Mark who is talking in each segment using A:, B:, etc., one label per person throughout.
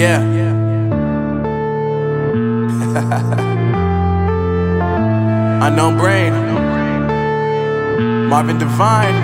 A: Yeah. Unknown Brain, Marvin Divine.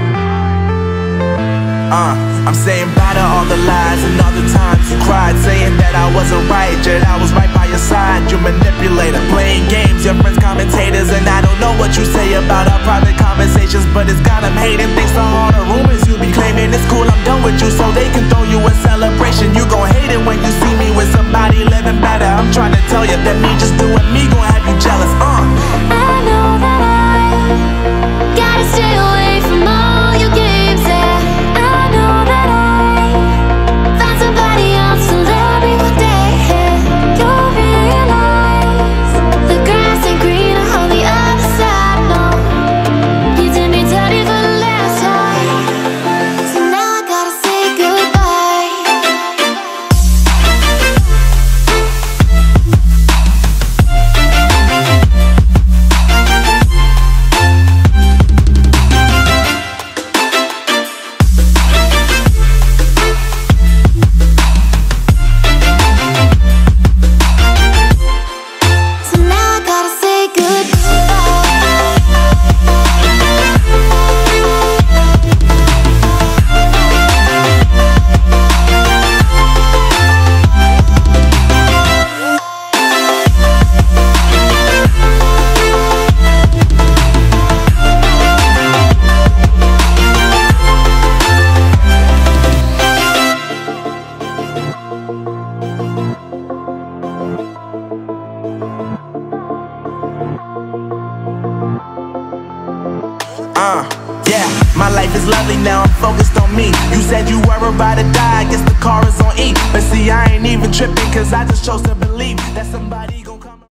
A: I'm saying bye to all the lies and all the times you cried, saying that I wasn't right, yet I was right by your side. You manipulator, playing games, your friends commentators, and I don't know what you say about our private conversations, but it's got them hating. Thanks to all the rumors you be claiming. It's cool, I'm done with you, so they can throw you a celebration. You gon' hate it when you see me with somebody living better. I'm trying to tell you that me just doing me gon' have you jealous.
B: I know that I gotta stay away from all your games, yeah. I know that I found somebody else to love me one day, yeah. You'll realize the grass ain't greener on the other side, no. You did me dirty for the last time, so now I gotta say goodbye.
A: Yeah, my life is lovely now, I'm focused on me. You said you were about to die, I guess the car is on E. But see, I ain't even tripping, cause I just chose to believe that somebody